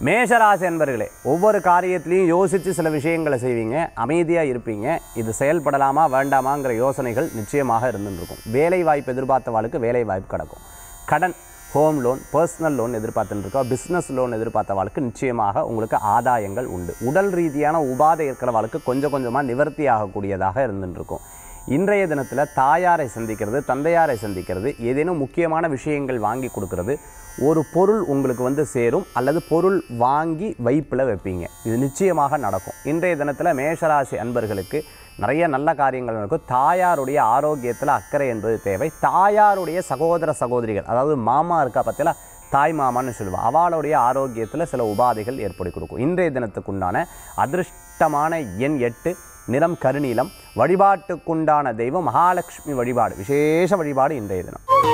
மேஷராசி அன்பர்களே, ஒவ்வொரு காரியத்திலையும் யோசித்து சில விஷயங்களை செய்வீங்க, அமைதியாக இருப்பீங்க. இது செயல்படலாமா வேண்டாமாங்கிற யோசனைகள் நிச்சயமாக இருந்துருக்கும். வேலை வாய்ப்பு எதிர்பார்த்தவாளுக்கு வேலை வாய்ப்பு கிடக்கும். கடன், ஹோம் லோன், பர்சனல் லோன் எதிர்பார்த்துருக்கோம், பிஸ்னஸ் லோன் எதிர்பார்த்தவாளுக்கு நிச்சயமாக உங்களுக்கு ஆதாயங்கள் உண்டு. உடல் ரீதியான உபாதை இருக்கிறவாளுக்கு கொஞ்சம் கொஞ்சமாக நிவர்த்தி ஆகக்கூடியதாக இருந்துருக்கும். இன்றைய தினத்தில் தாயாரை சந்திக்கிறது, தந்தையாரை சந்திக்கிறது, ஏதேனும் முக்கியமான விஷயங்கள் வாங்கி கொடுக்கறது, ஒரு பொருள் உங்களுக்கு சேரும் அல்லது பொருள் வாங்கி வைப்பில் வைப்பீங்க. இது நிச்சயமாக நடக்கும். இன்றைய தினத்தில் மேஷராசி அன்பர்களுக்கு நிறைய நல்ல காரியங்கள் நடக்கும். தாயாருடைய ஆரோக்கியத்தில் அக்கறை என்பது தேவை. தாயாருடைய சகோதர சகோதரிகள், அதாவது மாமா இருக்கா பற்றில தாய் மாமான்னு சொல்லுவாள், அவளுடைய ஆரோக்கியத்தில் சில உபாதைகள் ஏற்படுத்தி கொடுக்கும். இன்றைய தினத்துக்குண்டான அதிர்ஷ்டமான எண் 8, நிறம் கருநீலம். வழிபாட்டுக்குண்டான தெய்வம் மகாலட்சுமி வழிபாடு, விசேஷ வழிபாடு இன்றைய தினம்.